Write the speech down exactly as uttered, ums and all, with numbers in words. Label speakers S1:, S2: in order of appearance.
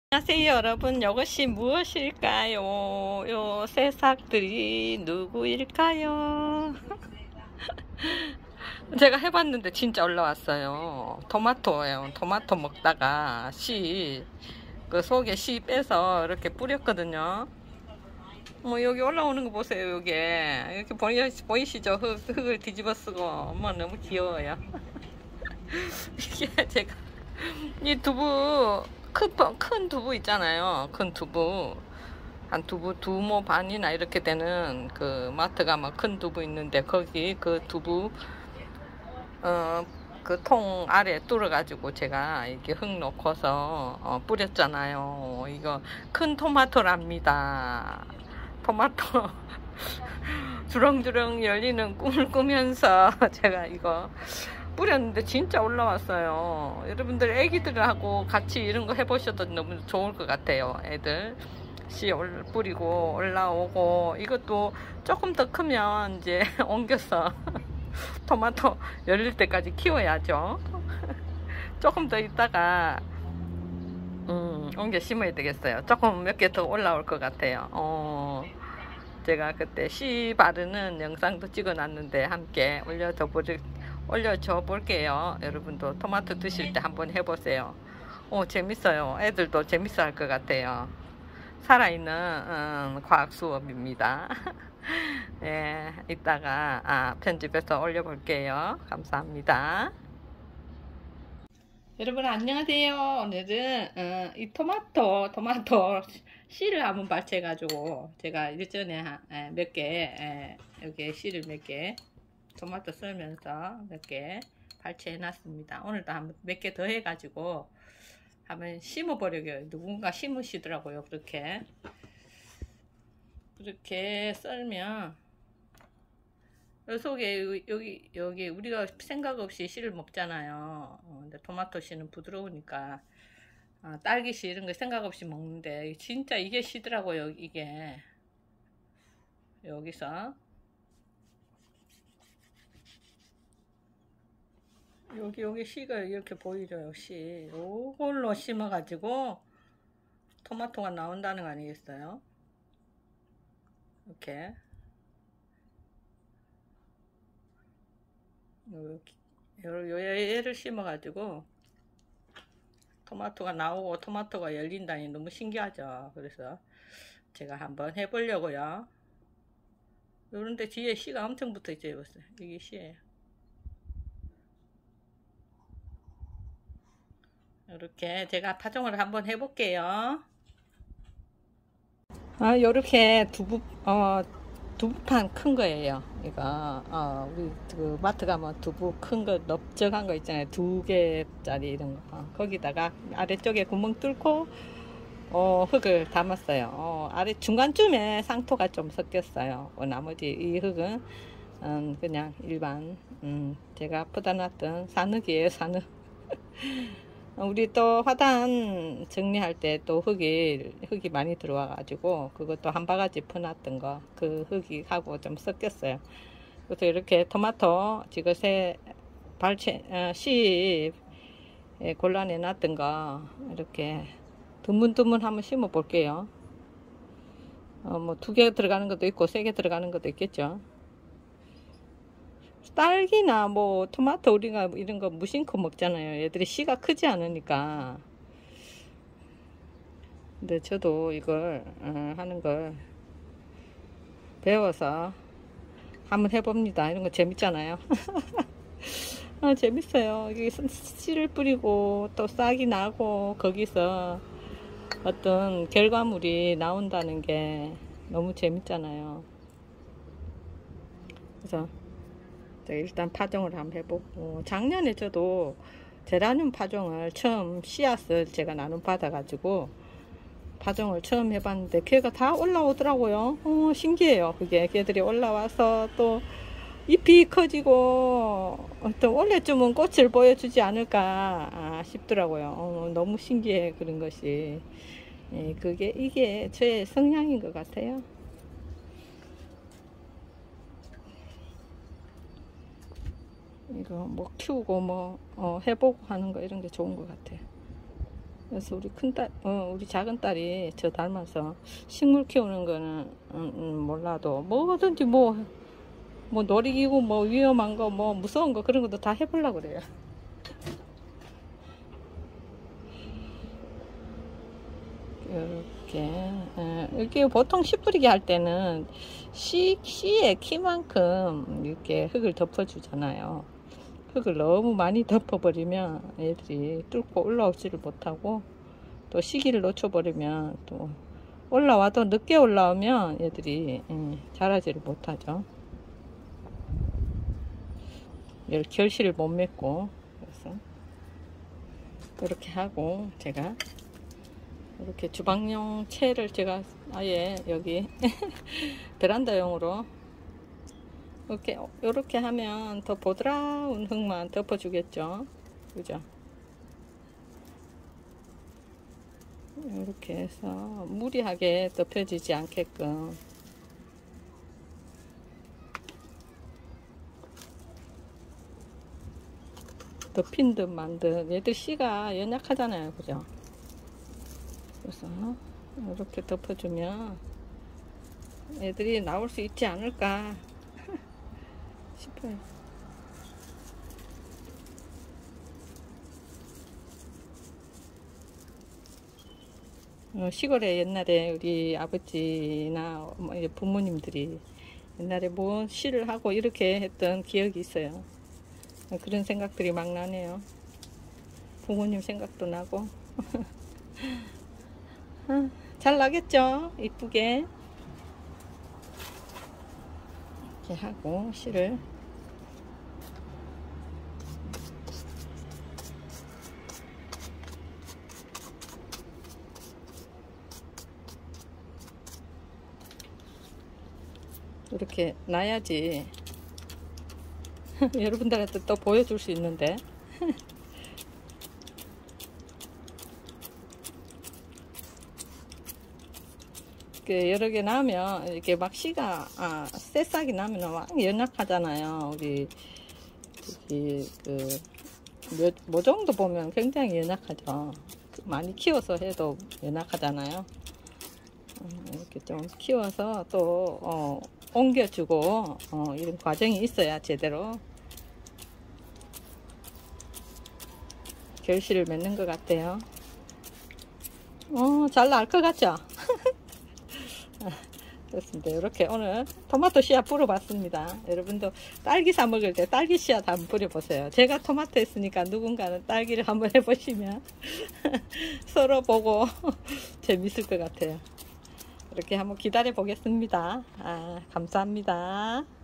S1: 안녕하세요 여러분, 이것이 무엇일까요? 요 새싹들이 누구일까요? 제가 해봤는데 진짜 올라왔어요. 토마토예요. 토마토 먹다가 씨, 그 속에 씨 빼서 이렇게 뿌렸거든요. 뭐 여기 올라오는 거 보세요. 여기 이렇게 보이, 보이시죠? 흙, 흙을 뒤집어 쓰고. 엄마 너무 귀여워요. 이게 제가 이 두부 큰, 큰 두부 있잖아요. 큰 두부 한 두부 두모 반이나 이렇게 되는 그 마트 가면 큰 두부 있는데 거기 그 두부 어 그 통 아래 뚫어 가지고 제가 이렇게 흙 넣고서 어 뿌렸잖아요. 이거 큰 토마토랍니다. 토마토 주렁주렁 열리는 꿈을 꾸면서 제가 이거 뿌렸는데 진짜 올라왔어요. 여러분들 애기들하고 같이 이런 거 해보셔도 너무 좋을 것 같아요. 애들 씨 뿌리고 올라오고, 이것도 조금 더 크면 이제 옮겨서 토마토 열릴 때까지 키워야죠. 조금 더 있다가 음, 옮겨 심어야 되겠어요. 조금 몇 개 더 올라올 것 같아요. 어, 제가 그때 씨 바르는 영상도 찍어 놨는데 함께 올려줘 보리 올려줘 볼게요. 여러분도 토마토 드실 때 한번 해보세요. 오, 재밌어요. 애들도 재밌어 할 것 같아요. 살아있는 음, 과학 수업입니다. 예, 이따가 아, 편집해서 올려볼게요. 감사합니다. 여러분 안녕하세요. 오늘은 어, 이 토마토 토마토 씨를 한번 발췌해가지고 제가 일전에 몇 개 여기 씨를 몇 개 토마토 썰면서 몇 개 발췌해 놨습니다. 오늘도 한번 몇 개 더 해가지고 한번 심어보려고요. 누군가 심으시더라고요. 그렇게 그렇게 썰면 요 속에 여기 여기 우리가 생각 없이 씨를 먹잖아요. 어, 근데 토마토 씨는 부드러우니까 아, 딸기 씨 이런 거 생각 없이 먹는데 진짜 이게 씨더라고요. 이게 여기서 여기 여기 씨가 이렇게 보이죠. 씨 요걸로 심어 가지고 토마토가 나온다는 거 아니겠어요? 이렇게 요렇게 얘를 심어 가지고 토마토가 나오고 토마토가 열린다니 너무 신기하죠. 그래서 제가 한번 해보려고요. 요런데 뒤에 씨가 엄청 붙어 있죠. 이게 씨예요. 이렇게 제가 파종을 한번 해볼게요. 아, 요렇게 두부 어 두부판 큰 거예요. 이거 어 우리 그 마트 가면 두부 큰 거 넓적한 거 있잖아요. 두 개짜리 이런 거. 어, 거기다가 아래쪽에 구멍 뚫고 어 흙을 담았어요. 어, 아래 중간쯤에 상토가 좀 섞였어요. 어, 나머지 이 흙은 음, 그냥 일반 음, 제가 퍼다 놨던 산흙이에요. 산흙. 우리 또 화단 정리할 때 또 흙이 흙이 많이 들어와 가지고 그것도 한 바가지 퍼놨던 거 그 흙이 하고 좀 섞였어요. 그래서 이렇게 토마토 지금 새 발채 어, 씨 골라내 놨던 거 이렇게 드문드문 한번 심어 볼게요. 어, 뭐 두 개 들어가는 것도 있고 세 개 들어가는 것도 있겠죠. 딸기나 뭐 토마토 우리가 이런 거 무심코 먹잖아요. 얘들이 씨가 크지 않으니까. 근데 저도 이걸 어, 하는 걸 배워서 한번 해봅니다. 이런 거 재밌잖아요. 아, 재밌어요. 이게 씨를 뿌리고 또 싹이 나고 거기서 어떤 결과물이 나온다는 게 너무 재밌잖아요. 그래서 일단 파종을 한번 해보고, 작년에 저도 제라늄 파종을 처음 씨앗을 제가 나눔 받아 가지고 파종을 처음 해봤는데 걔가 다 올라오더라고요. 어, 신기해요. 그게 걔들이 올라와서 또 잎이 커지고 또 원래쯤은 꽃을 보여주지 않을까 싶더라고요. 어, 너무 신기해. 그런 것이 예, 그게 이게 저의 성향인 것 같아요. 이거 뭐 키우고 뭐 어, 해보고 하는 거 이런 게 좋은 것 같아요. 그래서 우리 큰딸, 어, 우리 작은 딸이 저 닮아서 식물 키우는 거는 음, 음, 몰라도 뭐든지 뭐, 뭐 놀이기구 뭐 위험한 거 뭐 무서운 거 그런 것도 다 해보려고 그래요. 이렇게 에, 이렇게 보통 씨 뿌리기 할 때는 씨, 씨의 키만큼 이렇게 흙을 덮어주잖아요. 흙을 너무 많이 덮어버리면 애들이 뚫고 올라오지를 못하고, 또 시기를 놓쳐버리면 또 올라와도 늦게 올라오면 애들이 예, 자라지를 못하죠. 결실을 못 맺고. 그래서 이렇게 하고, 제가 이렇게 주방용 채를 제가 아예 여기 베란다용으로 이렇게 이렇게 하면 더 보드라운 흙만 덮어주겠죠. 그죠? 이렇게 해서 무리하게 덮여지지 않게끔 덮인 듯 만 듯. 얘들 씨가 연약하잖아요. 그죠? 그래서 이렇게 덮어주면 애들이 나올 수 있지 않을까 싶어요. 어, 시골에 옛날에 우리 아버지나 부모님들이 옛날에 뭐 씨를 하고 이렇게 했던 기억이 있어요. 그런 생각들이 막 나네요. 부모님 생각도 나고. 잘 나겠죠? 이쁘게 이렇게 하고 씨를 이렇게 놔야지 여러분들한테 또 보여줄 수 있는데. 여러 개 나면 이렇게 막 씨가 아, 새싹이 나면 막 연약하잖아요. 우리 그 뭐 정도 보면 굉장히 연약하죠. 많이 키워서 해도 연약하잖아요. 이렇게 좀 키워서 또 어, 옮겨주고 어, 이런 과정이 있어야 제대로 결실을 맺는 것 같아요. 어, 잘 날 것 같죠? 그렇습니다. 이렇게 오늘 토마토 씨앗 뿌려봤습니다. 여러분도 딸기 사 먹을 때 딸기 씨앗 한번 뿌려보세요. 제가 토마토 했으니까 누군가는 딸기를 한번 해보시면 서로 보고 재밌을 것 같아요. 이렇게 한번 기다려 보겠습니다. 아, 감사합니다.